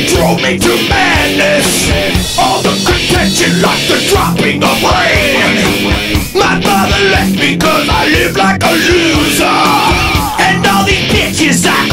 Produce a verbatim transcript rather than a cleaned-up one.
drove me to madness. All the contention like the dropping of rain. My father left me cause I live like a loser. And all these bitches I